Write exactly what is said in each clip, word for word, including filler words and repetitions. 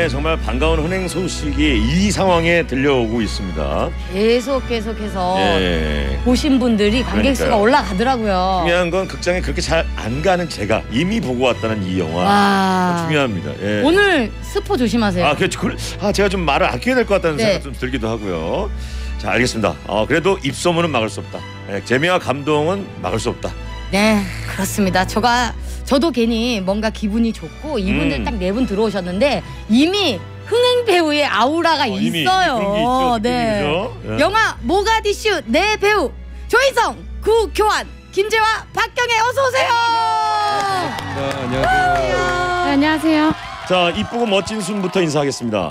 네, 정말 반가운 흥행 소식이 이 상황에 들려오고 있습니다. 계속 계속해서 예. 보신 분들이 관객수가 그러니까요. 올라가더라고요. 중요한 건 극장에 그렇게 잘 안 가는 제가 이미 보고 왔다는 이 영화. 와. 중요합니다. 예. 오늘 스포 조심하세요. 아, 그, 그, 아, 제가 좀 말을 아껴야 될 것 같다는 네. 생각 좀 들기도 하고요. 자, 알겠습니다. 어, 그래도 입소문은 막을 수 없다. 예, 재미와 감동은 막을 수 없다. 네, 그렇습니다. 저가 저도 괜히 뭔가 기분이 좋고 이분들 음. 딱 네 분 들어오셨는데 이미 흥행 배우의 아우라가 어, 이미 있어요. 그런 게 있죠. 네. 그죠? 예. 영화 모가디슈 네 배우 조인성, 구교환, 김재화, 박경애 어서 오세요. 네, 안녕하세요. 네, 안녕하세요. 자, 이쁘고 멋진 순부터 인사하겠습니다.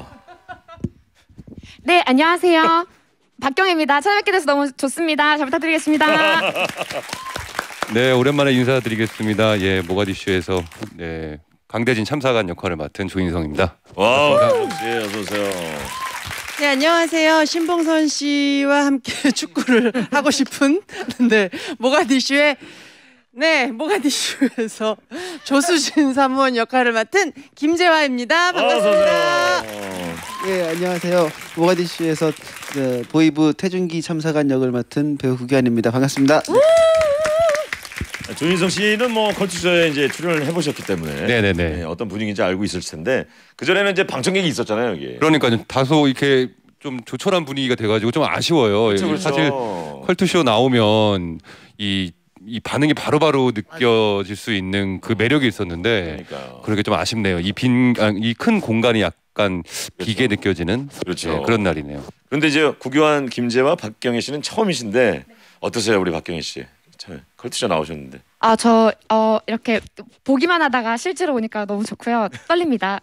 네, 안녕하세요. 박경혜입니다. 찾아뵙게 돼서 너무 좋습니다. 잘 부탁드리겠습니다. 네, 오랜만에 인사드리겠습니다. 예, 모가디슈에서 네, 강대진 참사관 역할을 맡은 조인성입니다. 와우, 역시 어서 오세요. 네, 안녕하세요. 신봉선 씨와 함께 축구를 하고 싶은 네, 모가디슈의 네, 모가디슈에서 조수진 사무원 역할을 맡은 김재화입니다. 반갑습니다. 예, 안녕하세요. 모가디슈에서 그, 보이부 태준기 참사관 역을 맡은 배우 구기환입니다. 반갑습니다. 조인성 씨는 뭐 컬투쇼에 이제 출연을 해보셨기 때문에 네네네. 네, 어떤 분위기인지 알고 있을 텐데 그 전에는 이제 방청객이 있었잖아요, 여기. 그러니까 좀 다소 이렇게 좀 조촐한 분위기가 돼가지고 좀 아쉬워요. 그렇죠, 그렇죠. 사실 컬투쇼 나오면 이, 이 반응이 바로바로 느껴질 수 있는 그 매력이 있었는데 그러니까요. 그러게 좀 아쉽네요. 이 빈, 이 큰 공간이 약간 비게 느껴지는 그렇죠. 네, 그런 날이네요. 그런데 이제 구교환, 김재와 박경혜 씨는 처음이신데 어떠세요, 우리 박경혜 씨? 참, 컬투쇼 나오셨는데. 아, 저 어, 이렇게 보기만 하다가 실제로 오니까 너무 좋고요. 떨립니다.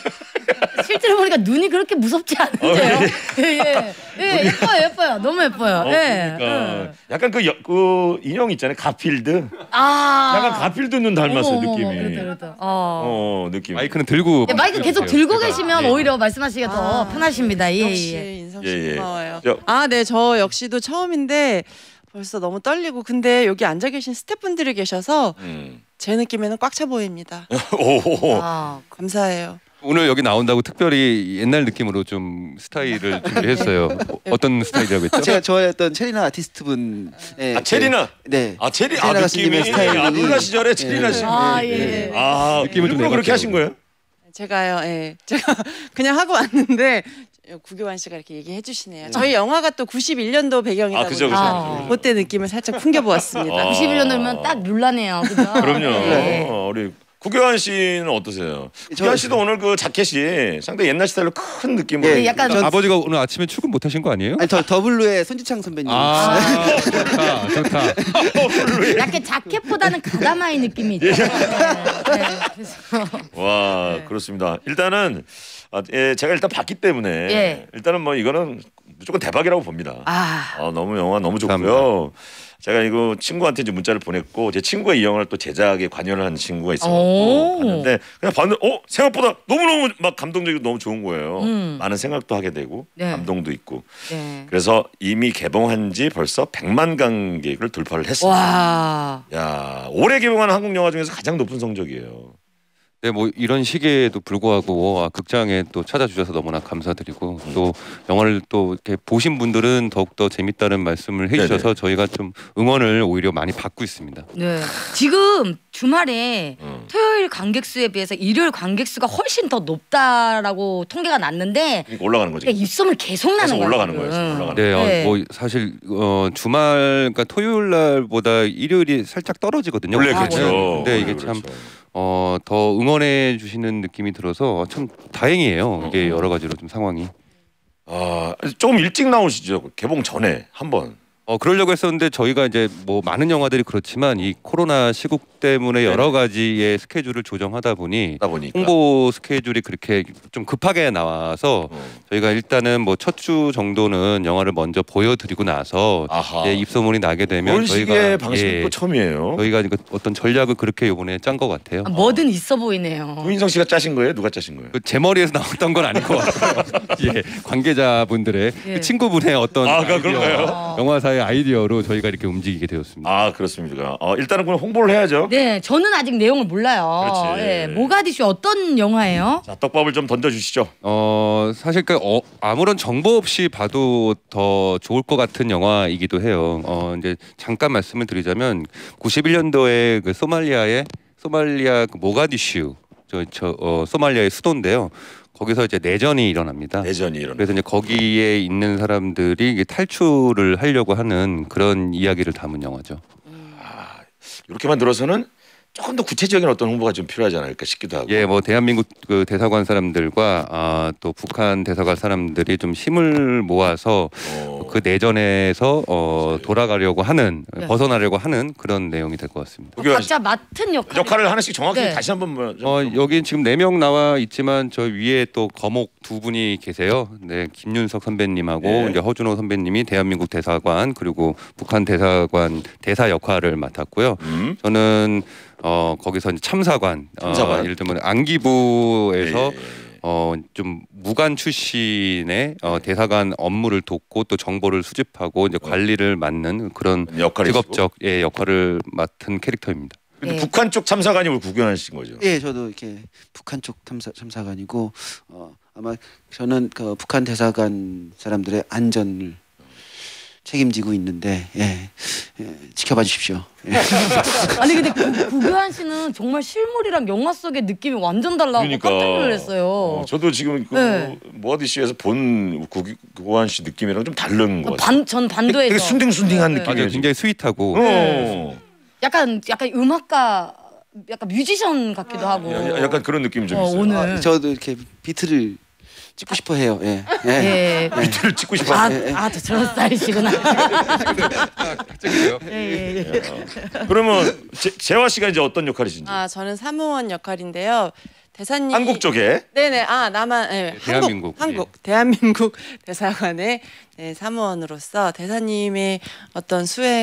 실제로 보니까 눈이 그렇게 무섭지 않은데요. 예, 예, 예, 예뻐요, 예뻐요, 너무 예뻐요. 어, 예, 그러니까 예. 약간 그, 여, 그 인형 있잖아요, 가필드. 아, 약간 가필드 눈 닮았어요, 어머, 어머, 느낌이. 그렇다, 그렇다. 어. 어, 느낌. 마이크는 들고 예, 마이크 계속 들고 제가. 계시면 예. 오히려 말씀하시기가 더 아, 편하십니다. 예, 역시 예. 인성 씨 예, 예. 고마워요. 저- 아, 네, 저 역시도 처음인데 벌써 너무 떨리고 근데 여기 앉아 계신 스태프분들이 계셔서 음. 제 느낌에는 꽉 차 보입니다. 오. 아, 감사해요. 오늘 여기 나온다고 특별히 옛날 느낌으로 좀 스타일을 준비했어요. 어, 어떤 스타일이라고 했죠? 제가 좋아했던 체리나 아티스트 분. 네, 아, 체리나? 네. 아, 체리, 아, 체리나 느낌이. 가수님의 스타일이. 아, 룰라 시절에 체리나 예. 씨. 아, 예. 네. 아, 느낌을 좀 일부러 그렇게 내봤죠. 하신 거예요? 제가요, 예. 제가 그냥 하고 왔는데 구교환 씨가 이렇게 얘기해 주시네요. 저희 영화가 또 구십일 년도 배경이다 아, 그죠, 그죠. 아. 그죠. 그때 느낌을 살짝 풍겨보았습니다. 아. 구십일 년도면 딱 룰라네요. 그죠? 그럼요. 예. 어, 우리 구교환 씨는 어떠세요? 구교환 씨도 오늘 그 자켓이 상당히 옛날 스타일로 큰 느낌으로. 예, 약간 전- 아버지가 오늘 아침에 출근 못 하신 거 아니에요? 아니 더 더블루의 손지창 선배님. 아, 좋다, 좋다. 약간 자켓보다는 가다마이 느낌이 있죠. 네, 네. 그래서 와, 그렇습니다. 일단은 아, 예, 제가 일단 봤기 때문에 예. 일단은 뭐 이거는 무조건 대박이라고 봅니다. 아, 아, 너무 영화 너무 좋고요. 감사합니다. 제가 이거 친구한테 이제 문자를 보냈고 제 친구가 이 영화를 또 제작에 관여를 하는 친구가 있어. 오. 봤는데 그냥 봤는데 어 생각보다 너무 너무 막 감동적이고 너무 좋은 거예요. 음. 많은 생각도 하게 되고 네. 감동도 있고. 네. 그래서 이미 개봉한 지 벌써 백만 관객을 돌파를 했어요. 와, 야, 올해 개봉한 한국 영화 중에서 가장 높은 성적이에요. 네, 뭐 이런 시기에도 불구하고 아, 극장에 또 찾아주셔서 너무나 감사드리고 또 영화를 또 이렇게 보신 분들은 더욱 더 재밌다는 말씀을 해주셔서 네네. 저희가 좀 응원을 오히려 많이 받고 있습니다. 네. 지금 주말에 어. 토요일 관객 수에 비해서 일요일 관객 수가 훨씬 더 높다라고 통계가 났는데 그러니까 올라가는 거지. 그러니까 입소문 계속 나는 계속 거예요. 올라가는 지금. 거예요. 올라가는 네, 어, 네. 뭐 사실 어, 주말 그러니까 토요일 날보다 일요일이 살짝 떨어지거든요. 원래 아, 그렇죠. 네, 근데 원래 이게 참 그렇죠. 어, 더 응원해 주시는 느낌이 들어서 참 다행이에요. 이게 어. 여러 가지로 좀 상황이. 아, 조금 일찍 나오시죠. 개봉 전에 한번. 어 그러려고 했었는데 저희가 이제 뭐 많은 영화들이 그렇지만 이 코로나 시국 때문에 여러 가지의 스케줄을 조정하다 보니 하다 보니까. 홍보 스케줄이 그렇게 좀 급하게 나와서 어. 저희가 일단은 뭐 첫 주 정도는 영화를 먼저 보여드리고 나서 아하. 이제 입소문이 나게 되면 그런 저희가 식의 방식이 예, 또 처음이에요. 저희가 이거 어떤 전략을 그렇게 이번에 짠 것 같아요. 아, 뭐든 있어 보이네요. 조인성 씨가 짜신 거예요? 누가 짜신 거예요? 그 제 머리에서 나왔던 건 아닐 것 같고요. 예, 관계자분들의 예. 그 친구분의 어떤 아, 아이디어, 그런가요? 어. 영화사의 작가의 아이디어로 저희가 이렇게 움직이게 되었습니다. 아 그렇습니까? 어, 일단은 그럼 홍보를 해야죠. 네, 저는 아직 내용을 몰라요. 그렇지. 예, 모가디슈 어떤 영화예요? 자 떡밥을 좀 던져주시죠. 어 사실 그 어, 아무런 정보 없이 봐도 더 좋을 것 같은 영화이기도 해요. 어 이제 잠깐 말씀을 드리자면 구십일 년도에 그 소말리아의 소말리아 그 모가디슈 저, 저 어, 소말리아의 수도인데요. 거기서 이제 내전이 일어납니다. 내전이 일어나. 그래서 이제 거기에 있는 사람들이 이게 탈출을 하려고 하는 그런 이야기를 담은 영화죠. 아, 이렇게만 들어서는 조금 더 구체적인 어떤 홍보가 좀 필요하지 않을까 싶기도 하고. 예, 뭐 대한민국 그 대사관 사람들과 아, 또 북한 대사관 사람들이 좀 힘을 모아서 어, 그 내전에서 어, 돌아가려고 하는 네. 벗어나려고 하는 그런 내용이 될 것 같습니다. 그게 각자 맡은 역할. 역할을 하나씩 정확히 네. 다시 한번 뭐 좀- 어 여기 지금 네 명 나와 있지만 저 위에 또 거목 두 분이 계세요. 네, 김윤석 선배님하고 네. 이제 허준호 선배님이 대한민국 대사관 그리고 북한 대사관 대사 역할을 맡았고요. 음? 저는 어 거기서 이제 참사관, 참사관. 어, 예를 들면 안기부에서 예, 예, 예. 어 좀 무관 출신의 어, 대사관 업무를 돕고 또 정보를 수집하고 이제 관리를 맡는 그런 역할이 직업적 예, 역할을 맡은 캐릭터입니다. 근데 예. 북한 쪽 참사관이 우리 구경하신 거죠. 예, 저도 이렇게 북한 쪽 탐사, 참사관이고 어, 아마 저는 그 북한 대사관 사람들의 안전을 책임지고 있는데 예, 예, 지켜봐 주십시오. 예. 아니 근데 구, 구교환 씨는 정말 실물이랑 영화 속의 느낌이 완전 달라고 그러니까. 깜짝 놀랐어요. 어, 저도 지금 그 네. 모아디씨에서 본 구- 구호환 씨 느낌이랑 좀 다른 것 같아요. 반, 전 반도에서 되게 순딩순딩한 네. 느낌이에요. 맞아요, 굉장히 스윗하고 어. 약간 약간 음악가, 약간 뮤지션 같기도 하고. 야- 약간 그런 느낌이 좀 어, 있어요. 오늘. 아, 저도 이렇게 비트를 찍고 싶어 해요. 예. 예. 예. 비트를 찍고 싶어. 아, 예, 예. 아, 저 저런 스타일이시구나. 갑자기요. 예, 예, 예. 그러면 제, 재화 씨가 이제 어떤 역할이신지. 아 저는 사무원 역할인데요. 대사님 한국 쪽에. 네네 아 나만 네, 네, 대한민국, 한국, 한국 대한민국 대사관의 네, 사무원으로서 대사님의 어떤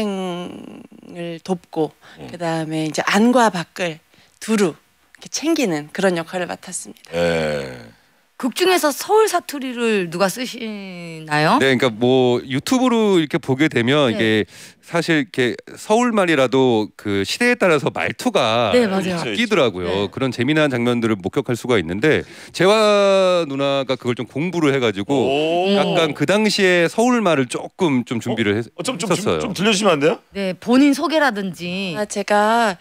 수행을 돕고 음. 그 다음에 이제 안과 밖을 두루 이렇게 챙기는 그런 역할을 맡았습니다. 예. 극 중에서 서울 사투리를 누가 쓰시나요? 네, 그러니까 뭐 유튜브로 이렇게 보게 되면 네. 이게 사실 이렇게 서울 말이라도 그 시대에 따라서 말투가 네, 맞아요. 바뀌더라고요. 네. 그런 재미난 장면들을 목격할 수가 있는데 재화 누나가 그걸 좀 공부를 해가지고 오. 약간 그 당시에 서울 말을 조금 좀 준비를 했, 어, 좀, 좀, 했었어요. 좀, 좀 들려주시면 안 돼요? 네, 본인 소개라든지. 아, 제가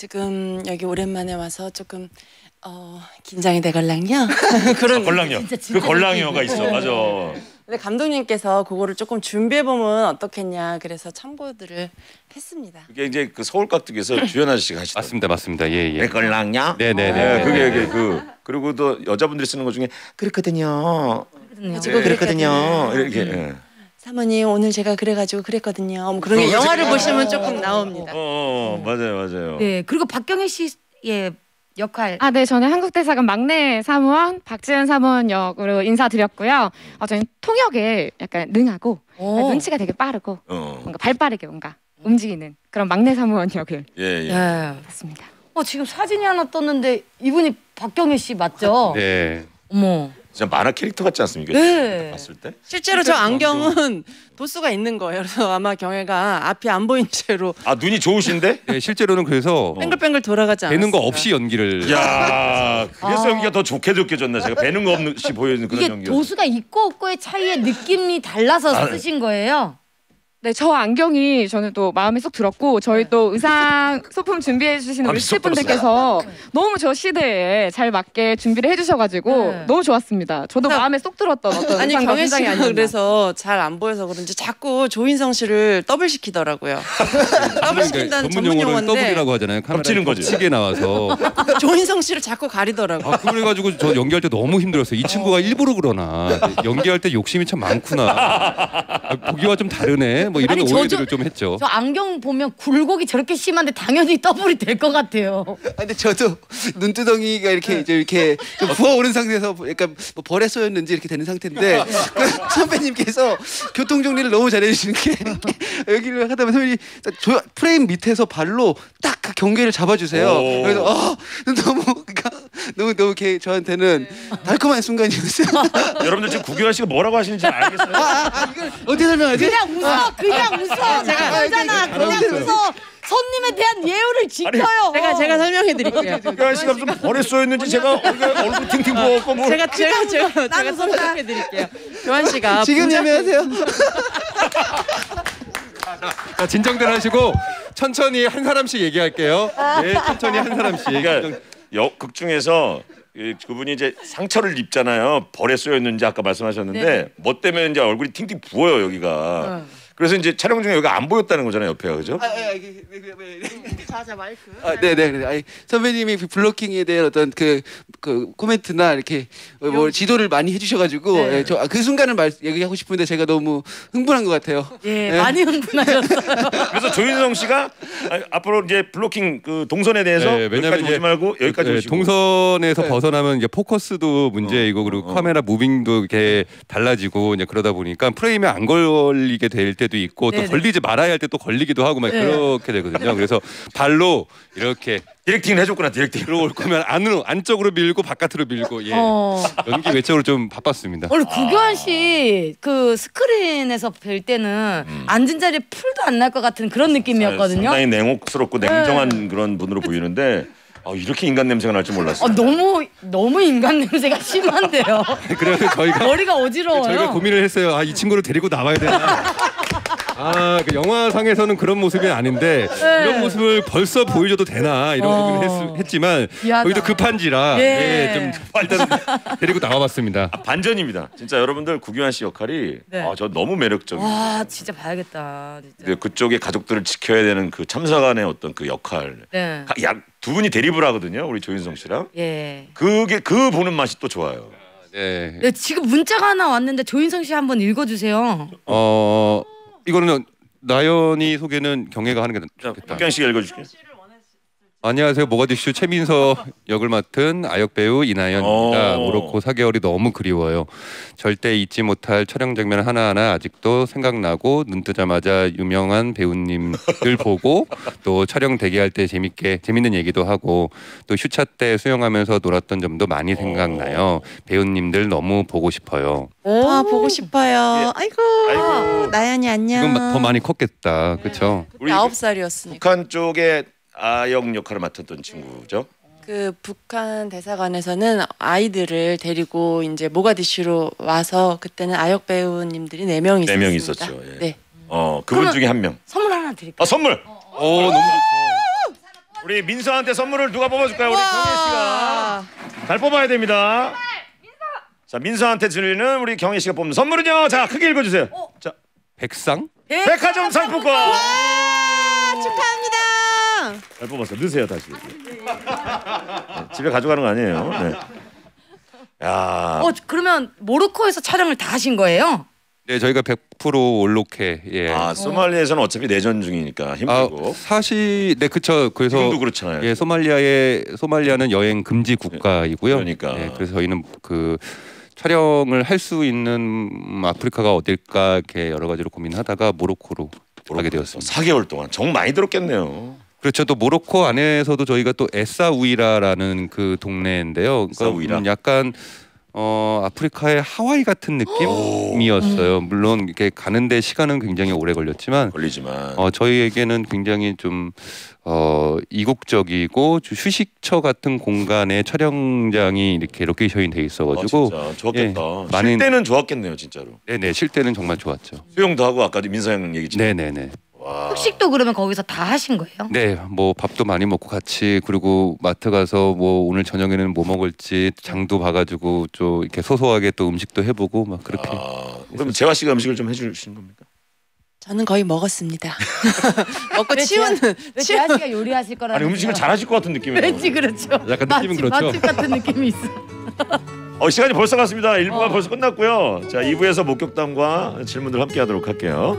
지금 여기 오랜만에 와서 조금 어, 긴장이 되걸랑요. 그런 아, 걸랑요. 진짜, 그 진짜 걸랑이어가 느낌. 있어. 맞아. 근데 감독님께서 그거를 조금 준비해 보면 어떻겠냐 그래서 참고들을 했습니다. 그게 이제 그 서울 깍두기에서 주연 아저씨가 하시던. 맞습니다, 맞습니다. 예, 예. 왜 걸랑냐? 네네네. 네, 그게 이게 그 그리고 또 여자분들이 쓰는 것 중에 그렇거든요. 그렇거든요. 지금 그렇거든요. 이렇게. 예. 사모님 오늘 제가 그래가지고 그랬거든요. 뭐 그런 게 영화를 보시면 조금 나옵니다. 어, 어, 맞아요, 맞아요. 네, 그리고 박경혜 씨의 역할. 아, 네, 저는 한국대사관 막내 사무원 박지은 사무원 역으로 인사드렸고요. 어, 저는 통역에 약간 능하고 오. 눈치가 되게 빠르고 어, 뭔가 발빠르게 뭔가 움직이는 그런 막내 사무원 역을 예, 예. 예. 맡았습니다. 어, 지금 사진이 하나 떴는데 이분이 박경혜 씨 맞죠? 네. 어머. 진짜 만화 캐릭터 같지 않습니까? 네. 봤을 때. 실제로 저 안경은 도수가 있는 거예요. 그래서 아마 경혜가 앞이 안 보인 채로 아 눈이 좋으신데? 네, 실제로는 그래서 뱅글뱅글 돌아가지 않았어요. 되는 거 없이 연기를 야, 그래서 아. 연기가 더 좋게 느껴졌나? 제가 배는 거 없이 보여지는 그런 이게 연기. 도수가 있고 없고의 차이에 느낌이 달라서 아. 쓰신 거예요? 네, 저 안경이 저는 또 마음에 쏙 들었고 저희 또 의상 소품 준비해 주시는 마음에 우리 쏙 스태프분들께서 너무 저 시대에 잘 맞게 준비를 해주셔가지고 네. 너무 좋았습니다. 저도 그래서- 마음에 쏙 들었던 어떤 아니 의상과 경혜 분장이 씨가 아니었나. 그래서 잘 안 보여서 그런지 자꾸 조인성 씨를 더블 시키더라고요. 더블 시킨다는 전문 용어를 전문 용어인데 더블이라고 하잖아요. 카메라 겹치는 거지. 겹치게 나와서. 조인성 씨를 자꾸 가리더라고요. 아, 그래가지고 저 연기할 때 너무 힘들었어요. 이 친구가 일부러 그러나 연기할 때 욕심이 참 많구나. 아, 보기와 좀 다르네. 뭐 이런 아니, 저- 오해들을 저- 좀 했죠. 저 안경 보면 굴곡이 저렇게 심한데 당연히 더블이 될 것 같아요. 아, 근데 저도 눈두덩이가 이렇게 이제 이렇게 좀 부어오른 상태에서 약간 뭐 벌에 쏘였는지 이렇게 되는 상태인데 그 선배님께서 교통 정리를 너무 잘해주시는 게 여기를 하다 보면 선배님이 딱 조- 프레임 밑에서 발로 딱 그 경계를 잡아주세요. 오. 그래서 어, 너무 그러니까 너무 너무 개, 저한테는 달콤한 순간이었어요. 여러분들 지금 구교환 씨가 뭐라고 하시는지 잘 알겠어요? 아, 아, 아, 이걸 어떻게 설명하지? 그냥 웃어, 그냥 웃어. 제가 그러잖아. 그냥 웃어. 손님에 대한 예우를 지켜요. 제가 제가 설명해 드릴게요. 구교환 씨가 좀 벌에 쏘였는지 제가 얼굴 팅팅 부었고 뭐. 제가 제가 제가 제가 웃었다. 설명해 드릴게요. 교환 씨가 지금 분장- 예매하세요. 자, 진정들 하시고 천천히 한 사람씩 얘기할게요. 네, 천천히 한 사람씩. 그러니까 여, 극 중에서 이, 그분이 이제 상처를 입잖아요. 벌에 쏘였는지 아까 말씀하셨는데 네. 뭐 때문에 이제 얼굴이 팅팅 부어요 여기가. 그래서 이제 촬영 중에 여기가 안 보였다는 거잖아요 옆에가 그죠? 아, 아, 아, 이게, 왜, 왜, 왜, 왜. 자자 마이크. 아, 네, 네, 네. 아니, 선배님이 그 블로킹에 대한 어떤 그, 그 코멘트나 이렇게 어, 뭐 지도를 많이 해주셔가지고 네. 예, 저 그 순간을 말 얘기하고 싶은데 제가 너무 흥분한 것 같아요. 예, 네. 많이 흥분하셨어요. 그래서 조인성 씨가 아, 앞으로 이제 블로킹 그 동선에 대해서 네, 왜냐면 여기까지 이제 오지 말고 여기까지 네, 오시고. 동선에서 네. 벗어나면 이제 포커스도 문제이고 그리고 어. 카메라 무빙도 이렇게 달라지고 이제 그러다 보니까 프레임에 안 걸리게 될 때도 있고 또 네네. 걸리지 말아야 할 때 또 걸리기도 하고 막 네. 그렇게 되거든요. 그래서 발로 이렇게 디렉팅을 해줬구나 디렉팅. 들어올 거면 안으로 안쪽으로 밀고 바깥으로 밀고 예. 어. 연기 외적으로 좀 바빴습니다. 원래 구교환 씨 그 스크린에서 뵐 때는 앉은 자리에 풀도 안 날 것 같은 그런 느낌이었거든요. 상당히 냉혹스럽고 냉정한 그런 분으로 보이는데 아, 이렇게 인간 냄새가 날 줄 몰랐어요. 어, 너무 너무 인간 냄새가 심한데요. 그래서 저희가 머리가 어지러워요. 저희가 고민을 했어요. 아, 이 친구를 데리고 나와야 되나? 아, 그 영화상에서는 그런 모습이 아닌데 네. 이런 모습을 벌써 보여줘도 되나 이런 어. 고민을 했, 했지만 미안하다. 거기도 급한지라 예. 예, 좀 일단 데리고 나와봤습니다. 아, 반전입니다. 진짜 여러분들 구교환 씨 역할이 네. 아, 저 너무 매력적이에요. 와 진짜 봐야겠다. 진짜. 근데 그쪽의 가족들을 지켜야 되는 그 참사관의 어떤 그 역할. 네. 약두 분이 대립을 하거든요. 우리 조인성 씨랑. 예. 그게 그 보는 맛이 또 좋아요. 네. 네, 지금 문자가 하나 왔는데 조인성 씨 한번 읽어주세요. 어 이거는 나연이 소개는 경혜가 하는 게 자, 좋겠다. 박경 씨가 읽어줄게요. 안녕하세요. 모가디슈 최민서 역을 맡은 아역 배우 이나연입니다. 오. 모로코 사 개월이 너무 그리워요. 절대 잊지 못할 촬영 장면 하나하나 아직도 생각나고 눈 뜨자마자 유명한 배우님들 보고 또 촬영 대기할 때 재밌게 재밌는 얘기도 하고 또 휴차 때 수영하면서 놀았던 점도 많이 생각나요. 배우님들 너무 보고 싶어요. 아 보고 싶어요. 아이고, 아이고. 나연이 안녕. 지금 더 많이 컸겠다. 그렇죠? 우리 아홉 살이었으니까. 북한 쪽에 아역 역할을 맡았던 친구죠. 그 북한 대사관에서는 아이들을 데리고 이제 모가디슈로 와서 그때는 아역 배우님들이 네 명 네 있었습니다. 명 있었죠. 예. 네. 어 그분 그러면- 중에 한 명. 선물 하나 드릴게요. 아 선물. 오 너무 좋죠. 우리 민서한테 선물을 누가 뽑아줄까요? 우리 경혜 씨가 잘 뽑아야 됩니다. 자 민서한테 드리는 우리 경혜 씨가 뽑는 선물은요. 자 크게 읽어주세요. 자 백상? 백화점 상품권. 축하합니다. 잘 뽑았어. 넣으세요 다시. 네, 집에 가져가는 거 아니에요. 네. 야. 어 그러면 모로코에서 촬영을 다 하신 거예요? 네 저희가 백 퍼센트 올로케 예. 아 소말리에서는 어차피 내전 중이니까 아, 힘들고. 사실 네 그쵸. 그래서 지금도 그렇잖아요. 예, 소말리아의 소말리아는 여행 금지 국가이고요. 그러니까. 예, 그래서 저희는 그 촬영을 할 수 있는 음, 아프리카가 어딜까 이렇게 여러 가지로 고민하다가 모로코로 가게 되었습니다. 사 개월 동안 정 많이 들었겠네요. 그렇죠. 또 모로코 안에서도 저희가 또 에사우이라라는 그 동네인데요. 그러니까 에사우이라? 음, 약간 어 아프리카의 하와이 같은 느낌이었어요. 물론 이렇게 가는데 시간은 굉장히 오래 걸렸지만 걸리지만. 어 저희에게는 굉장히 좀 어 이국적이고 좀 휴식처 같은 공간에 촬영장이 이렇게 로케이션이 돼 있어가지고 아, 진짜 좋았겠다. 예, 쉴 많은- 때는 좋았겠네요, 진짜로. 네네 쉴 때는 정말 좋았죠. 수영도 하고 아까 민서 형 얘기처럼. 네네네. 와. 흑식도 그러면 거기서 다 하신 거예요? 네, 뭐 밥도 많이 먹고 같이 그리고 마트 가서 뭐 오늘 저녁에는 뭐 먹을지 장도 봐가지고 좀 이렇게 소소하게 또 음식도 해보고 막 그렇게. 아, 그럼 재화 씨가 음식을 좀 해주신 겁니까? 저는 거의 먹었습니다. 먹고 왜 치우는 왜 재하 씨가 요리하실 거라는? 아니 음식을 잘하실 것 같은 느낌이에요. 왠지 그렇죠. 약간 느낌은 맛집, 그렇죠. 맛집 같은 느낌이 있어. 어 시간이 벌써 갔습니다. 일 부가 어. 벌써 끝났고요. 자 이 부에서 목격담과 질문들 함께 하도록 할게요.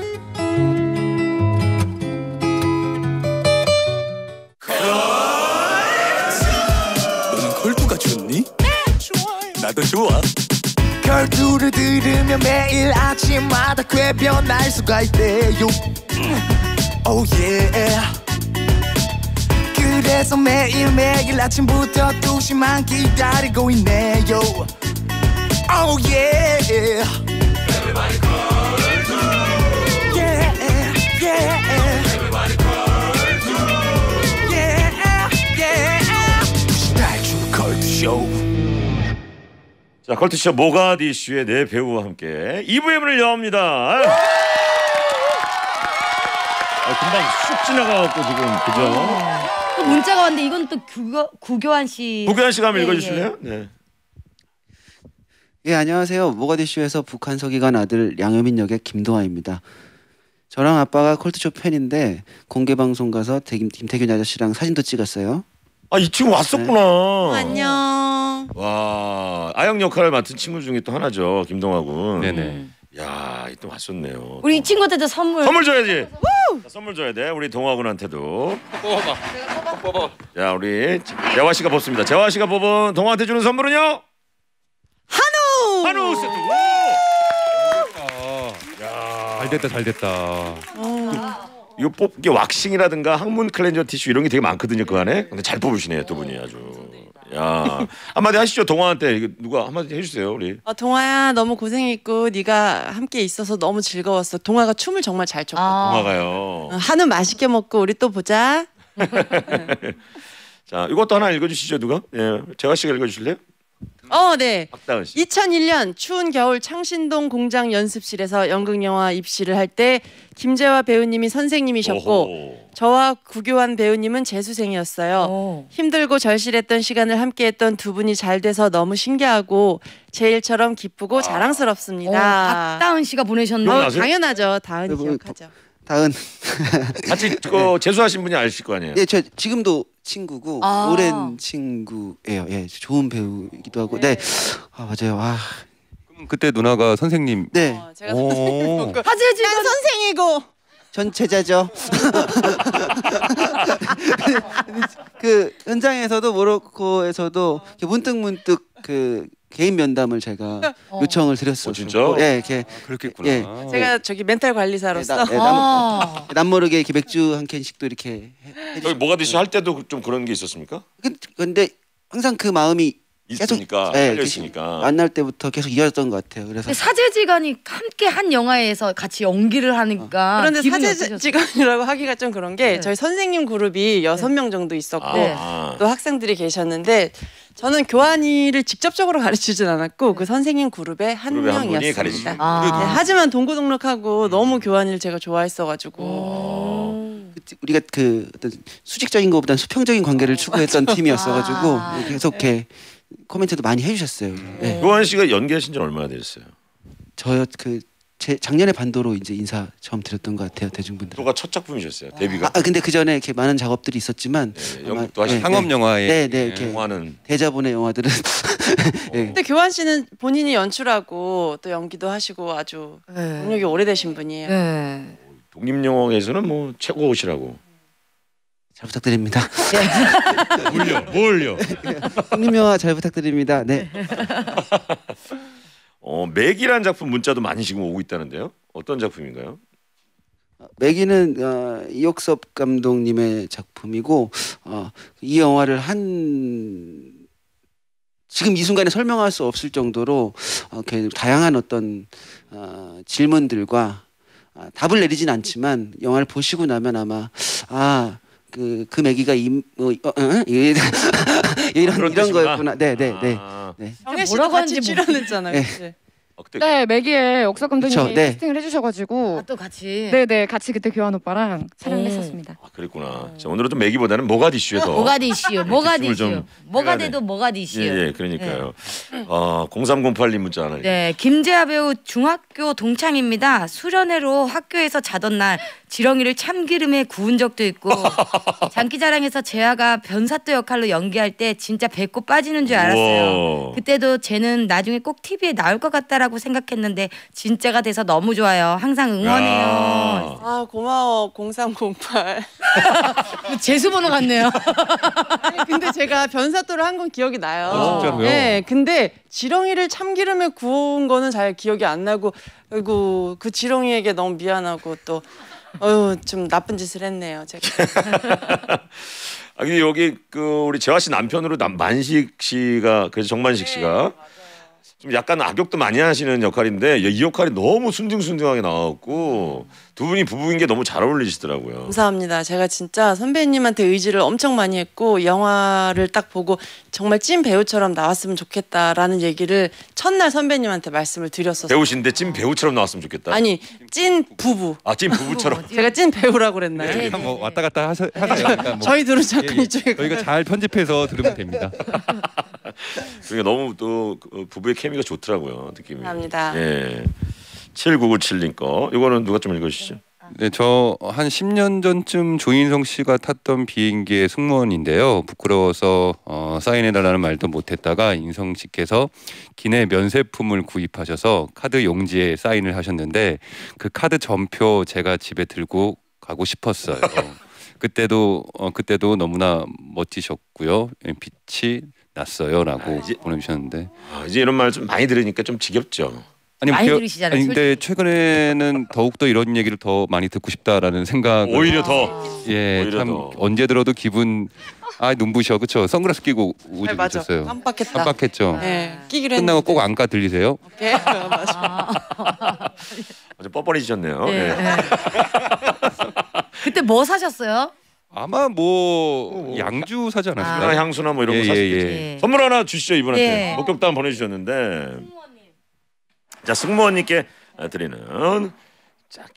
너는 걸투가 좋니? 나도 좋아. 걸투를 들으면 매일 아침마다 꽤 변할 수가 있대요. Oh yeah. 그래서 매일매일 아침부터 두 시만 기다리고 있네요. Oh yeah. Everybody call to. Yeah, yeah. Everybody call to. Yeah, yeah. 달주 컬투쇼. 자, 컬투쇼 모가디슈의 네 배우와 함께 이 부의 문을 여옵니다. 아, 금방 쑥 지나가갖고 지금 그죠? 또 문자가 왔는데 이건 또 구교, 구교환 씨. 구교환 씨가 한번 예, 읽어주실래요? 네. 예, 안녕하세요. 모가디슈에서 북한 서기관 아들 양효민 역의 김동아입니다. 저랑 아빠가 콜트쇼 팬인데 공개 방송 가서 대- 김태균 아저씨랑 사진도 찍었어요. 아, 이 친구 왔었구나. 안녕. 와, 아영 역할을 맡은 친구 중에 또 하나죠, 김동하군. 네네. 야, 이 또 왔었네요. 우리 이 친구한테도 선물. 선물 줘야지. 자, 선물 줘야 돼. 우리 동화군한테도. 뽑아봐. 뽑아. 자, 우리 재화 씨가 뽑습니다. 재화 씨가 뽑은 동화한테 주는 선물은요? 한우. 한우 세트. 오! 잘 됐다, 잘 됐다. 어. 이거 뽑기 왁싱이라든가 항문 클렌저 티슈 이런 게 되게 많거든요, 그 안에. 근데 잘 뽑으시네요, 두 분이 아주. 야, 한마디 하시죠, 동화한테. 이거 누가 한마디 해주세요, 우리. 어, 동아야 너무 고생했고 네가 함께 있어서 너무 즐거웠어. 동아가 춤을 정말 잘 췄거든. 아. 동화가요. 어, 한우 맛있게 먹고 우리 또 보자. 자, 이것도 하나 읽어주시죠, 누가? 예, 재화 씨가 읽어주실래요? 어, 네. 박다은 씨. 이천일 년 추운 겨울 창신동 공장 연습실에서 연극 영화 입시를 할 때 김재화 배우님이 선생님이셨고 오호. 저와 구교환 배우님은 재수생이었어요. 오. 힘들고 절실했던 시간을 함께했던 두 분이 잘 돼서 너무 신기하고 제 일처럼 기쁘고 어, 자랑스럽습니다. 박다은 씨가 보내셨네. 어, 어, 아세요? 당연하죠. 다은이 뭐, 기억하죠. 다은 같이 그 재수하신 분이 아실 거 아니에요? 예, 저 지금도 친구고 아. 오랜 친구예요. 예, 좋은 배우이기도 하고. 네, 아 맞아요. 아, 그럼 그때 누나가 선생님. 네, 어, 제가 오. 화제지. 난 선생이고 전 제자죠. 그 현장에서도 모로코에서도 이렇게 문득 문득 그 개인 면담을 제가 어. 요청을 드렸어요. 어, 진짜? 예, 이렇게 그렇겠구나. 예. 제가 저기 멘탈 관리사로서 나- 예, 남, 아. 남모르게 이렇게 맥주 한 캔씩도 이렇게 해- 저기 해주시고. 모가디슈 할 때도 좀 그런 게 있었습니까? 근- 근데 항상 그 마음이 계속 있으니까 예, 깔려 계속 있으니까. 만날 때부터 계속 이어졌던 것 같아요. 그래서 근데 사제지간이 함께 한 영화에서 같이 연기를 하니까 그런데 기분이 사제 어떠셨어요? 직원이라고 하기가 좀 그런 게 네. 저희 선생님 그룹이 여섯 명 정도 있었고 아, 네. 아. 또 학생들이 계셨는데 저는 교환이를 직접적으로 가르치진 않았고 그 선생님 그룹의 한 그룹의 한 분이 명이었습니다. 가르치신 아. 네, 하지만 동고동락하고 너무 교환이를 제가 좋아했어가지고 오. 그- 우리가 그 어떤 수직적인 것보다는 수평적인 관계를 추구했던 팀이었어가지고 아. 계속 이렇게 코멘트도 많이 해주셨어요. 예. 교환 씨가 연기하신 지 얼마나 됐어요? 저요 그 제 작년에 반도로 이제 인사 처음 드렸던 것 같아요 대중분들. 누가 첫 작품이셨어요? 데뷔가? 아 근데 그 전에 이렇게 많은 작업들이 있었지만 네, 아마- 연극도 하시고 네, 상업 네. 영화에. 네, 네, 이렇게 영화는 대자본의 영화들은 예. 근데 교환 씨는 본인이 연출하고 또 연기도 하시고 아주 네. 경력이 오래되신 분이에요. 네. 독립영화에서는 뭐 최고시라고. 잘 부탁드립니다. 뭘요? 뭘요? 형님영화 잘 부탁드립니다. 네. 어, 맥이라는 작품 문자도 많이 지금 오고 있다는데요. 어떤 작품인가요? 맥이는 어, 이옥섭 감독님의 작품이고 어, 이 영화를 한 지금 이 순간에 설명할 수 없을 정도로 어, 이렇게 다양한 어떤 어, 질문들과 아, 답을 내리진 않지만 영화를 보시고 나면 아마 아 그 그 매기가 이 뭐, 어, 어, 이- 이런 그런 이런 뜻이구나. 거였구나. 네, 네, 네. 아, 네. 정혜 씨도 뭐라고 같이 하는지 출연했잖아요. 네. 그치? 어, 그때 네, 매기에 옥석 감독님이 그쵸, 네. 캐스팅을 해주셔가지고 아, 또 같이. 네네 같이 그때 교환 오빠랑 촬영을 오. 했었습니다. 아, 그랬구나. 자, 오늘은 좀 맥이보다는 모가디슈에 더. 모가디슈, 모가디슈, 좀 뭐가 해야 돼. 돼도 모가디슈. 예, 예, 그러니까요. 어, 공삼공팔 님 문자 하나. 네, 김재하 배우 중학교 동창입니다. 수련회로 학교에서 자던 날 지렁이를 참기름에 구운 적도 있고 장기자랑에서 재하가 변사또 역할로 연기할 때 진짜 배꼽 빠지는 줄 알았어요. 우와. 그때도 쟤는 나중에 꼭 티비에 나올 것 같다라고 생각했는데 진짜가 돼서 너무 좋아요. 항상 응원해요. 야. 아 고마워 공삼공팔. 재수 번호 같네요. 아니, 근데 제가 변사또를 한 건 기억이 나요. 어, 진짜로요? 네, 근데 지렁이를 참기름에 구운 거는 잘 기억이 안 나고, 아이고 그 지렁이에게 너무 미안하고 또 어휴 좀 나쁜 짓을 했네요 제가. 아 근데 여기 그 우리 재화 씨 남편으로 남 만식 씨가 그래서 정만식 씨가 좀 약간 악역도 많이 하시는 역할인데 이 역할이 너무 순둥순둥하게 나왔고 두 분이 부부인 게 너무 잘 어울리시더라고요. 감사합니다. 제가 진짜 선배님한테 의지를 엄청 많이 했고 영화를 딱 보고 정말 찐 배우처럼 나왔으면 좋겠다라는 얘기를 첫날 선배님한테 말씀을 드렸었어요. 배우신데 찐 배우처럼 나왔으면 좋겠다. 아니 찐 부부. 아 찐 부부처럼. 제가 찐 배우라고 그랬나요? 네, 그냥 네, 뭐 네. 왔다 갔다 하세요. 그러니까 뭐 저희 둘은 잠깐 예, 예. 이쪽에 저희가 잘 편집해서 들으면 됩니다. 그러니까 너무 또 부부의 케미가 좋더라고요 느낌이. 감사합니다. 예. 칠구구칠님 거 이거는 누가 좀 읽어주시죠. 네, 저 한 십 년 전쯤 조인성 씨가 탔던 비행기의 승무원인데요. 부끄러워서 어, 사인해달라는 말도 못했다가 인성 씨께서 기내 면세품을 구입하셔서 카드 용지에 사인을 하셨는데 그 카드 전표 제가 집에 들고 가고 싶었어요. 그때도 어, 그때도 너무나 멋지셨고요. 빛이 났어요라고 아, 이제- 보내주셨는데. 아, 이제 이런 말 좀 많이 들으니까 좀 지겹죠. 아니, 많이 기억- 들으시잖아요, 아니, 근데 최근에는 더욱 더 이런 얘기를 더 많이 듣고 싶다라는 생각. 오히려 더. 예, 오히려 참 더. 언제 들어도 기분 아 눈부셔, 그렇죠? 선글라스 끼고 네, 오지 맞아. 못했어요. 깜빡했다. 깜빡했죠. 네, 끼기로 끝나고 했는데. 꼭 안과 들리세요? 오케이. 맞아. 아주 뻔뻔해지셨네요. 네, 예. 네. 그때 뭐 사셨어요? 아마 뭐 양주 사지 않았을까요? 아, 향수나 뭐 이런 예, 거 예, 사시겠죠. 예. 선물 하나 주시죠 이분한테. 예. 목격담 보내주셨는데. 자 승무원님께 드리는 자,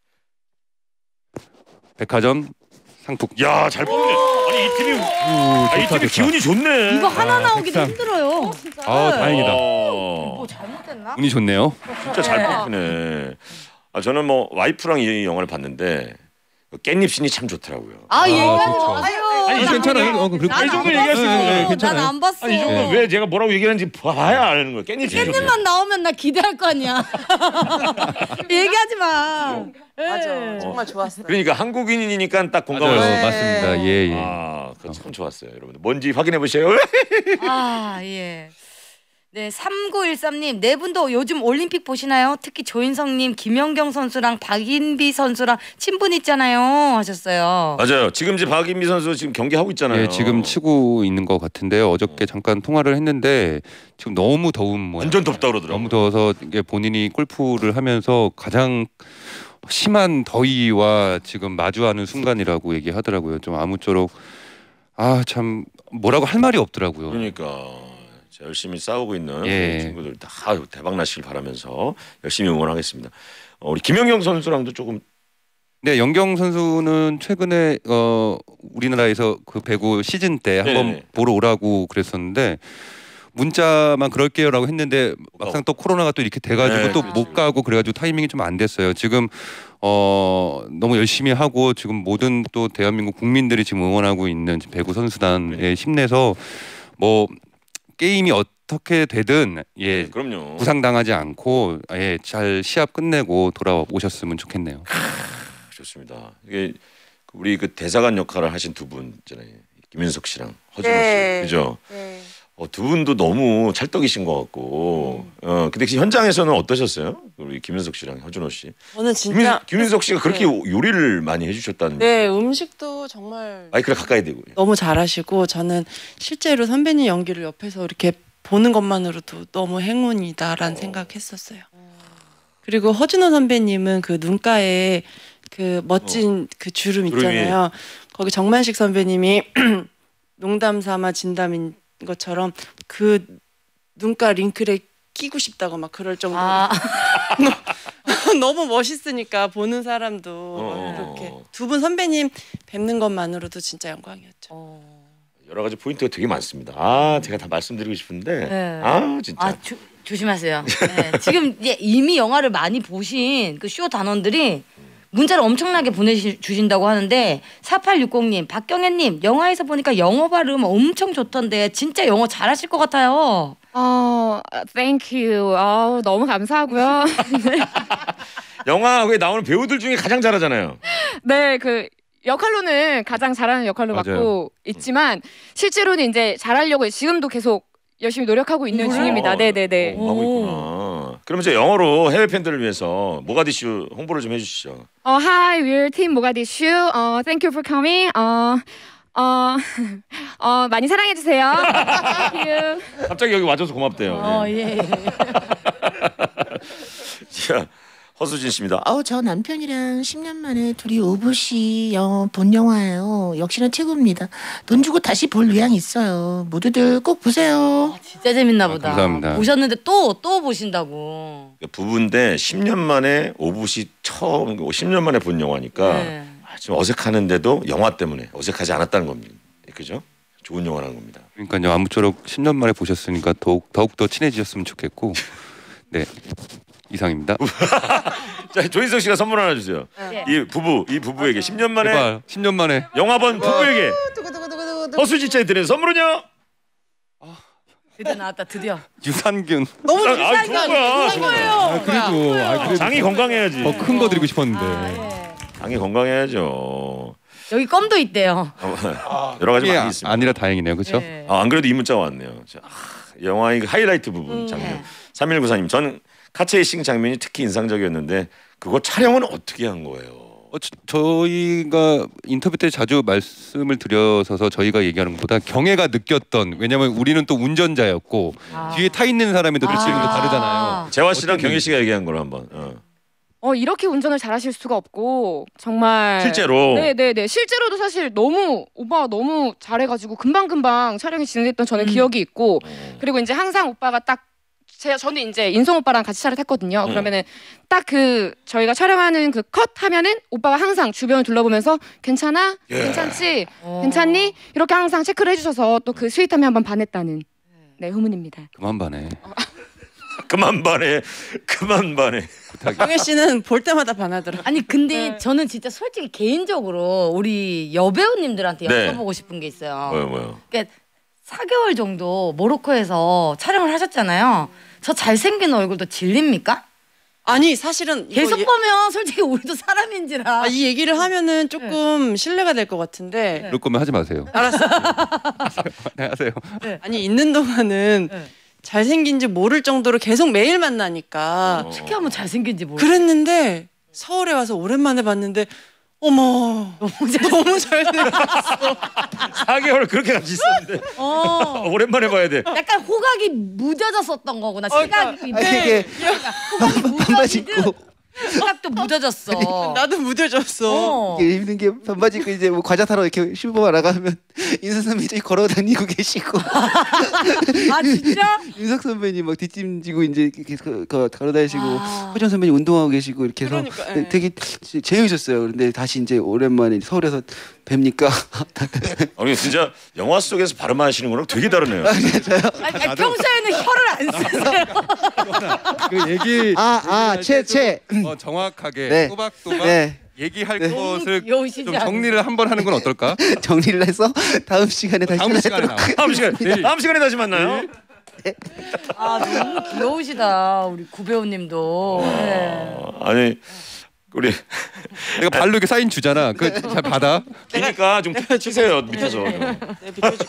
백화점 상품. 야, 잘 뽑네. 아니 이 팀이 아, 이 팀이 기운이 좋네. 이거 하나 아, 나오기도 색상. 힘들어요. 아, 다행이다. 어, 뭐 잘못됐나? 운이 좋네요. 진짜 잘 뽑히네. 아 저는 뭐 와이프랑 이 영화를 봤는데 깻잎 씬이 참 좋더라고요. 아, 얘기하지 좋죠. 마세요. 아니, 나 괜찮아요. 그냥- 어, 그렇게- 난 이 정도 안 얘기할 수 있는 봤어. 거예요. 괜찮아요. 난 안 봤어. 아니 이 정도 왜 제가 뭐라고 얘기하는지 봐야 아는 거예요. 깻잎 씬이 좋대요. 깻잎만 나오면 나 기대할 거 아니야. 얘기하지 마. 맞아. 예. 정말 좋았어요. 그러니까 한국인이니까 딱 공감할 수 맞아요. 있어요. 맞습니다. 예, 예. 아, 그거 참 좋았어요, 여러분들. 뭔지 확인해 보세요. 아, 예. 네, 삼구일삼님 네 분도 요즘 올림픽 보시나요? 특히 조인성님, 김연경 선수랑 박인비 선수랑 친분 있잖아요 하셨어요. 맞아요. 지금 이제 박인비 선수 지금 경기 하고 있잖아요. 예, 지금 치고 있는 것 같은데요. 어저께 잠깐 통화를 했는데 지금 너무 더운 모양. 완전 덥다 그러더라고요. 너무 더워서 이게 본인이 골프를 하면서 가장 심한 더위와 지금 마주하는 순간이라고 얘기하더라고요. 좀 아무쪼록 아 참 뭐라고 할 말이 없더라고요. 그러니까 열심히 싸우고 있는 예. 친구들 다 대박 나시길 바라면서 열심히 응원하겠습니다. 어, 우리 김연경 선수랑도 조금 네, 연경 선수는 최근에 어 우리나라에서 그 배구 시즌 때 한번 네네. 보러 오라고 그랬었는데 문자만 그럴게요라고 했는데 막상 또 코로나가 또 이렇게 돼가지고 네, 또 그렇죠. 못 가고 그래가지고 타이밍이 좀 안 됐어요. 지금 어 너무 열심히 하고 지금 모든 또 대한민국 국민들이 지금 응원하고 있는 배구 선수단에 네. 힘내서 뭐 게임이 어떻게 되든 예 네, 그럼요. 부상당하지 않고 예 잘 시합 끝내고 돌아오셨으면 좋겠네요. 좋습니다. 이게 우리 그 대사관 역할을 하신 두 분 있잖아요. 김윤석 씨랑 허준호 네. 씨, 그죠? 네. 어, 두 분도 너무 찰떡이신 것 같고, 어, 근데 혹시 현장에서는 어떠셨어요? 우리 김윤석 씨랑 허준호 씨. 저는 김윤, 진짜 김윤석 씨가 그렇게 네. 요리를 많이 해주셨다는. 네 음식도 정말 마이크를 가까이 대고. 너무 잘하시고 저는 실제로 선배님 연기를 옆에서 이렇게 보는 것만으로도 너무 행운이다라는 생각했었어요. 그리고 허준호 선배님은 그 눈가에 그 멋진 그 주름 있잖아요. 거기 정만식 선배님이 농담 삼아 진담인 것처럼 그 눈가 링클에 끼고 싶다고 막 그럴 정도로 아, 너무 멋있으니까 보는 사람도 어. 이렇게 두 분 선배님 뵙는 것만으로도 진짜 영광이었죠. 어. 여러 가지 포인트가 되게 많습니다. 아, 제가 다 말씀드리고 싶은데. 네. 아, 진짜. 아 조, 조심하세요. 네, 지금 이제 이미 영화를 많이 보신 그 쇼 단원들이 문자를 엄청나게 보내주신다고 하는데 사팔육공님 박경혜님 영화에서 보니까 영어 발음 엄청 좋던데 진짜 영어 잘하실 것 같아요. 어, thank you. 어, 너무 감사하고요. 영화에 나오는 배우들 중에 가장 잘하잖아요. 네, 그 역할로는 가장 잘하는 역할로 맞아요. 맡고 있지만 실제로는 이제 잘하려고 지금도 계속 열심히 노력하고 있는 그래요? 중입니다. 네, 네, 네. 어, 하고 있구나. 그럼 이제 영어로 해외 팬들을 위해서 모가디슈 홍보를 좀 해주시죠. 어, hi, we're Team Mogadishu. 어, thank you for coming. 어, 어, 어, 많이 사랑해 주세요. Thank you. 갑자기 여기 와줘서 고맙대요. 어, 예. 예. 자, 허수진 씨입니다. 어, 저 남편이랑 십 년 만에 둘이 오붓이 어, 본 영화예요. 역시나 최고입니다. 돈 주고 다시 볼 의향 있어요. 모두들 꼭 보세요. 진짜 재밌나 보다. 아, 감사합니다. 보셨는데 또 또 보신다고. 부부인데 십 년 만에 오붓이 처음 십 년 만에 본 영화니까 네. 좀 어색하는데도 영화 때문에 어색하지 않았다는 겁니다. 그죠? 좋은 영화라는 겁니다. 그러니까요. 아무쪼록 십 년 만에 보셨으니까 더욱 더욱 더 친해지셨으면 좋겠고. 네. 이상입니다. 자, 조인성 씨가 선물 하나 주세요. 네. 이 부부, 이 부부에게 십 년 만에 제발 십 년 만에 영화 본 부부에게 허수진 씨에 드리는 선물은요? 드디어 나왔다. 드디어. 유산균. 너무 아, 아, 좋은 거야. 좋은 거야. 아, 그래도 아, 그래도 장이 건강해야지. 더 큰 거 드리고 싶었는데. 아, 예. 장이 건강해야죠. 여기 껌도 있대요. 여러 가지 이게 많이 아, 있습니다. 아니라 다행이네요. 그렇죠? 네. 아, 안 그래도 이 문자가 왔네요. 자, 아, 영화의 하이라이트 부분 장면. 네. 삼일구사님, 전 카체이싱 장면이 특히 인상적이었는데 그거 촬영은 어떻게 한 거예요? 어, 저, 저희가 인터뷰 때 자주 말씀을 드려서 저희가 얘기하는 것보다 경애가 느꼈던, 왜냐면 우리는 또 운전자였고 아. 뒤에 타 있는 사람의 또 느낌이 또 다르잖아요. 재화 씨랑 어떤 경혜 씨가 얘기한 거로 한번. 어. 어, 이렇게 운전을 잘하실 수가 없고 정말 실제로. 네네네 실제로도 사실 너무 오빠가 너무 잘해가지고 금방금방 촬영이 진행됐던 저는 음. 기억이 있고 어. 그리고 이제 항상 오빠가 딱 제가 저는 이제 인성 오빠랑 같이 촬영을 했거든요. 음. 그러면은 딱 그 저희가 촬영하는 그 컷 하면은 오빠가 항상 주변을 둘러보면서 괜찮아? 예. 괜찮지? 어. 괜찮니? 이렇게 항상 체크를 해주셔서 또 그 스윗함에 한번 반했다는 네 후문입니다. 그만 반해. 그만 반해. 그만 반해. 경혜 씨는 볼 때마다 반하더라. 아니 근데 네. 저는 진짜 솔직히 개인적으로 우리 여배우님들한테 네. 여쭤보고 싶은 게 있어요. 뭐요, 뭐요? 그러니까 사 개월 정도 모로코에서 촬영을 하셨잖아요. 저 잘생긴 얼굴도 질립니까? 아니 사실은 이거 계속 예- 보면 솔직히 우리도 사람인지라. 아, 이 얘기를 하면은 조금 신뢰가 될 것 같은데. 그럴 거면 하지 마세요. 알았어. 네, 하세요. 아니 있는 동안은 네. 잘생긴지 모를 정도로 계속 매일 만나니까 어. 어떻게 하면 잘생긴지 모르. 그랬는데 서울에 와서 오랜만에 봤는데 어머 너무 잘. 너무 잘생겼어. 사 개월 그렇게 같이 있었는데 어. 오랜만에 봐야 돼. 약간 호각이 무뎌졌었던 거구나. 시각이. 아, 이게 호각이 반바지 무뎌지듯 입고 시각도 무뎌졌어. 나도 무뎌졌어. 어. 이게 힘든 게 반바지 입고 이제 뭐 과자 타러 이렇게 슈퍼 나가면 인선 선배님 저기 걸어 다니고 계시고 아 진짜? 윤석 선배님 막 뒷짐지고 이제 이렇게 그, 그 걸어 다니시고 아. 허정 선배님 운동하고 계시고 이렇게 해서 그러니까, 예. 되게 재밌었어요. 그런데 다시 이제 오랜만에 서울에서 뵙니까 아니 진짜 영화 속에서 발음하시는 거랑 되게 다르네요. 아니, 아니, 평소에는 혀를 안 쓰세요. 그 얘기 아아채채 어, 정확하게 네. 또박또박 네. 얘기할 너무 것을 귀여우시지 좀 정리를 한번 하는 건 어떨까? 정리를 해서 다음 시간에 다시 다음 시간에 나와. 다음 시간 내일. 다음 시간에 다시 만나요. 아 너무 귀여우시다 우리 구배우님도. 네. 어, 아니 우리 내가 발로 이렇게 사인 주잖아. 그 잘 받아. 기니까 좀 치세요 밑에서. 네, 비켜줄게.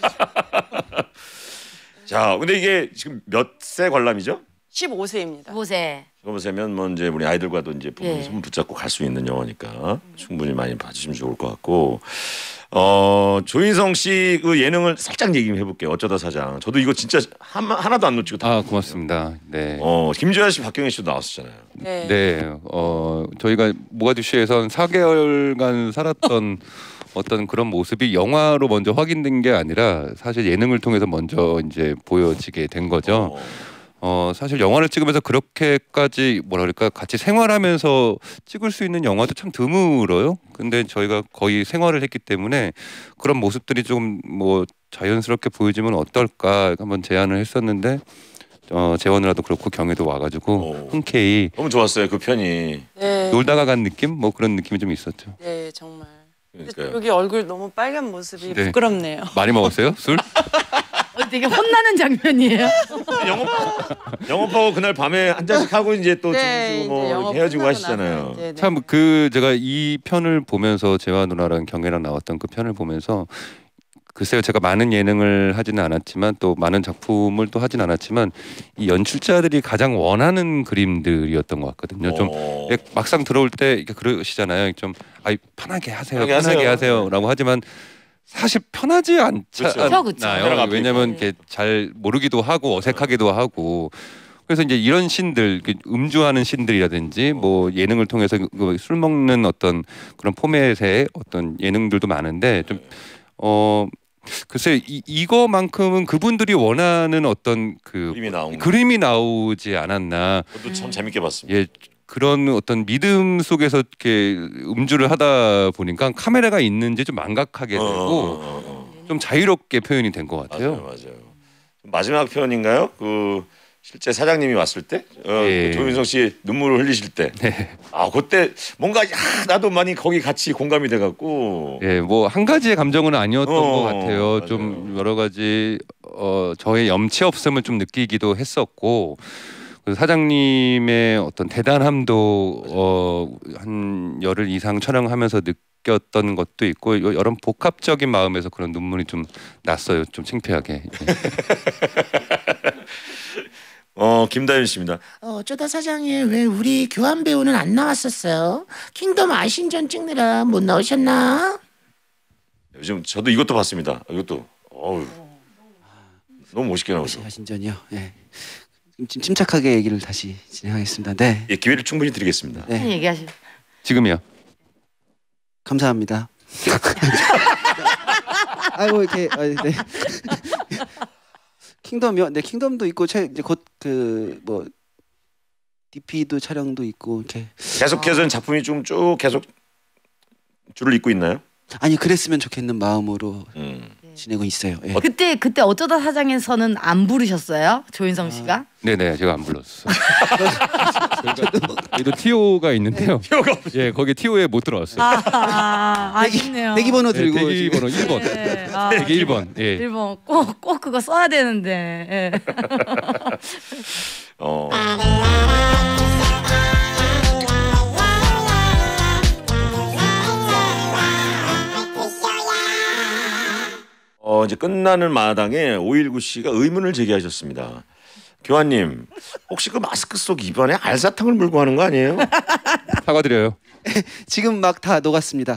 자, 근데 이게 지금 몇 세 관람이죠? 십오 세입니다. 보세. 이거 보시면 뭐 이제 우리 아이들과도 이제 부모님 예. 손 붙잡고 갈 수 있는 영화니까 충분히 많이 봐주시면 좋을 것 같고. 어 조인성 씨 그 예능을 살짝 얘기해 볼게요. 어쩌다 사장. 저도 이거 진짜 한, 하나도 안 놓치고 다. 아 고맙습니다. 네. 어 김주현 씨, 박경혜 씨도 나왔었잖아요. 네. 네, 어 저희가 모가디슈에선 사 개월간 살았던 어떤 그런 모습이 영화로 먼저 확인된 게 아니라 사실 예능을 통해서 먼저 이제 보여지게 된 거죠. 어, 어 사실 영화를 찍으면서 그렇게까지 뭐라 그럴까 같이 생활하면서 찍을 수 있는 영화도 참 드물어요. 근데 저희가 거의 생활을 했기 때문에 그런 모습들이 좀 뭐 자연스럽게 보여지면 어떨까 한번 제안을 했었는데 어 재원이라도 그렇고 경혜도 와가지고 오. 흔쾌히 너무 좋았어요 그 편이. 네. 놀다가 간 느낌 뭐 그런 느낌이 좀 있었죠. 네 정말. 근데 그러니까요. 여기 얼굴 너무 빨간 모습이 네. 부끄럽네요. 많이 먹었어요 술? 어, 되게 혼나는 장면이에요. 영업 영업하고 그날 밤에 한 잔씩 하고 이제 또 네, 주무시고 뭐 이제 영업 이렇게 헤어지고 끝나고 하시잖아요. 나서 이제, 네. 참 그 제가 이 편을 보면서 재화 누나랑 경혜랑 나왔던 그 편을 보면서 글쎄요, 제가 많은 예능을 하지는 않았지만 또 많은 작품을 또 하진 않았지만 이 연출자들이 가장 원하는 그림들이었던 것 같거든요. 좀 어. 막상 들어올 때 이렇게 그러시잖아요. 좀 아이 편하게 하세요, 편하게 편하게 하세요. 하세요라고 하지만 사실 편하지 그쵸. 않잖아요. 그쵸, 그쵸. 왜냐면 이렇게 잘 모르기도 하고 어색하기도 하고. 그래서 이제 이런 씬들, 음주하는 씬들이라든지 뭐 예능을 통해서 술 먹는 어떤 그런 포맷의 어떤 예능들도 많은데 좀 어. 글쎄 이, 이거만큼은 그분들이 원하는 어떤 그 그림이 나온 거. 그림이 나오지 않았나. 저도 참 재밌게 봤습니다. 예, 그런 어떤 믿음 속에서 이렇게 음주를 하다 보니까 카메라가 있는지 좀 망각하게 되고 어, 어, 어. 좀 자유롭게 표현이 된 것 같아요. 맞아요, 맞아요. 마지막 표현인가요? 그 실제 사장님이 왔을 때, 어, 예. 그 조민성 씨 눈물을 흘리실 때, 네. 아 그때 뭔가 야, 나도 많이 거기 같이 공감이 돼갖고, 예, 뭐 한 가지의 감정은 아니었던 어, 것 같아요. 맞아요. 좀 여러 가지 어, 저의 염치 없음을 좀 느끼기도 했었고. 그 사장님의 어떤 대단함도 어, 한 열흘 이상 촬영하면서 느꼈던 것도 있고 여러 복합적인 마음에서 그런 눈물이 좀 났어요. 좀 창피하게. 어 김다윤 씨입니다. 어, 어쩌다 사장님 왜 우리 교환 배우는 안 나왔었어요? 킹덤 아신전 찍느라 못 나오셨나? 요즘 저도 이것도 봤습니다. 이것도 어우 너무 멋있게 나오죠. 야신전이요. 예. 좀 침착하게 얘기를 다시 진행하겠습니다. 네. 예, 기회를 충분히 드리겠습니다. 네. 얘기하시. 지금이요. 감사합니다. 아이고 이렇게 아, 네. 킹덤이요. 네, 킹덤도 있고 최 이제 곧 그 뭐 디피도 촬영도 있고 이렇게 계속해서 작품이 좀 쭉 계속 줄을 잇고 있나요? 아니 그랬으면 좋겠는 마음으로 음. 지내고 있어요. 예. 그때 그때 어쩌다 사장에서는 안 부르셨어요? 조인성 씨가? 네네, 제가 안 불렀어요. 저희도 티오가 있는데요. 티오가 예, 거기 티오에 못 들어왔어요. 아, 아 아쉽네요. 대기 번호 네, 들고 대기 지금. 번호 일 번. 네, 아, 대기 일 번. 예. 일 번 꼭 꼭 그거 써야 되는데. 예. 어. 어 이제 끝나는 마당에 오일구 씨가 의문을 제기하셨습니다. 교환님 혹시 그 마스크 속 입안에 알사탕을 물고 하는 거 아니에요? 사과드려요. 지금 막 다 녹았습니다.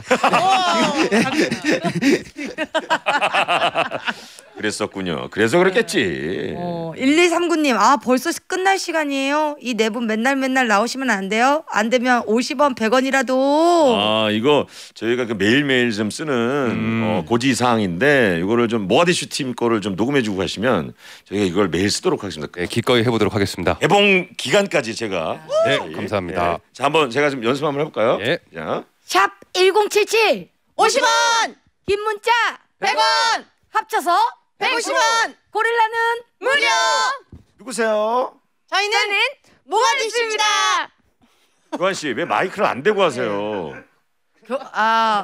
그랬었군요. 그래서 그랬겠지. 어, 일이삼구 님, 아 벌써 끝날 시간이에요. 이 네 분 맨날 맨날 나오시면 안 돼요? 안 되면 오십 원, 백 원이라도. 아 이거 저희가 그 매일매일 좀 쓰는 음. 어, 고지 사항인데 이거를 좀 모가디슈 팀 거를 좀 녹음해주고 가시면 저희가 이걸 매일 쓰도록 하겠습니다. 네, 기꺼이 해보도록 하겠습니다. 개봉 기간까지 제가 네, 예, 감사합니다. 예. 자 한번 제가 좀 연습 한번 해볼까요? 예. 자 샵 일공칠칠 오십 원, 긴 문자 백 원, 합쳐서 백오십 원. 고릴라는 무료. 누구세요? 저희는 모가디슈입니다. 교환 씨 왜 마이크를 안 대고 하세요? 아,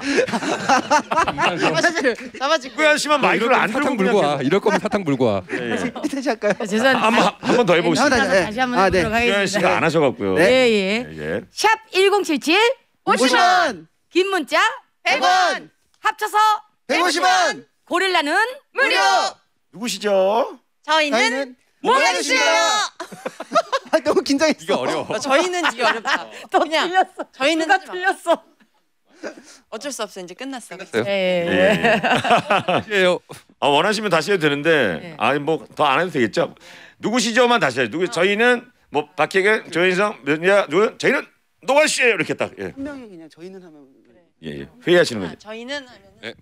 교환 씨만 마이크를 안 사탕 들고 물고 그냥 와. 이럴 거면 사탕 물고 와. 계속- 예, 예. 다시 할까요? 죄송합니다. 한번 한번 더 해보겠습니다. 한번 다시, 다시 한번 아, 네. 해보도록 교환 하겠습니다. 씨가 안 하셔갖고요. 네. 예, 예. 예, 예. 샵 일공칠칠 오십 원, 긴 문자 백 원, 합쳐서 백오십 원. 고릴라는 무료. 누구시죠? 저희는 모가디슈예요. 아, 너무 긴장했어. 이게 어려워. 저희는 이게 어렵다. 또 그냥 틀렸어. 저희는 누가 하지 마. 틀렸어. 어쩔 수 없어. 이제 끝났어. 예, 예. 예. 예요. 아, 원하시면 다시 해도 되는데 네. 아니 뭐 더 안 해도 되겠죠. 누구시죠만 다시 해요. 누구 저희는 뭐 박혜경, 조인성, 몇냐 누구 저희는 노가씨예요 이렇게 딱 예. 한 명이 그냥 저희는 하면 예, 예. 회의하시는 거죠. 저희는 하면은 네.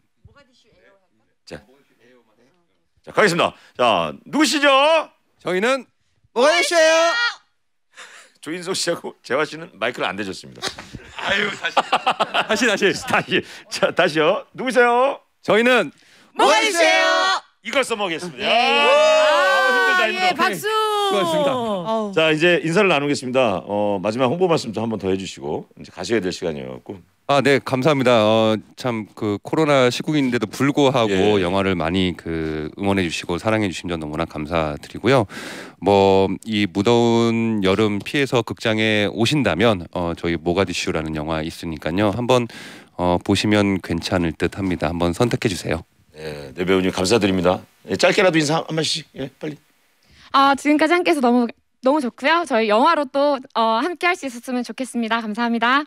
자 가겠습니다. 자 누구시죠? 저희는 모가디슈예요. 조인성 씨하고 재화 씨는 마이크를 안 대줬습니다. 아유 다시 다시 다시. 다시 자 다시요. 누구세요? 저희는 모가디슈예요. 이걸 써먹겠습니다. 예. 아, 힘들다 아, 힘들어. 예, 박수. 수고하셨습니다. 자 이제 인사를 나누겠습니다. 어, 마지막 홍보 말씀 좀 한번 더 해주시고 이제 가셔야 될 시간이었고. 아, 네, 감사합니다. 어, 참 그 코로나 시국인데도 불구하고 예. 영화를 많이 그 응원해 주시고 사랑해 주신 점 너무나 감사드리고요. 뭐 이 무더운 여름 피해서 극장에 오신다면 어, 저희 모가디슈라는 영화 있으니까요. 한번 어, 보시면 괜찮을 듯합니다. 한번 선택해 주세요. 네, 예, 네 배우님 감사드립니다. 예, 짧게라도 인사 한 말씩. 예, 빨리. 아 지금까지 함께해서 너무 너무 좋고요. 저희 영화로 또 어, 함께 할 수 있었으면 좋겠습니다. 감사합니다.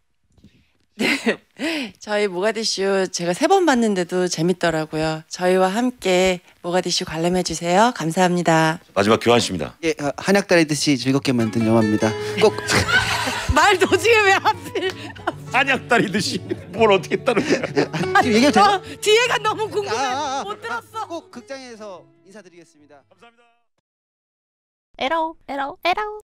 저희 모가디슈 제가 세 번 봤는데도 재밌더라고요. 저희와 함께 모가디슈 관람해 주세요. 감사합니다. 마지막 교환 씨입니다. 예, 어, 한약 다리듯이 즐겁게 만든 영화입니다. 꼭 말 도중에 왜 하필? 한약 다리듯이 뭘 어떻게 따르는 거야? 지금 얘기해도 돼요? 어, 뒤에가 너무 궁금해. 아, 아, 못 들었어. 꼭 극장에서 인사드리겠습니다. 감사합니다. 에라오 에라오 에라오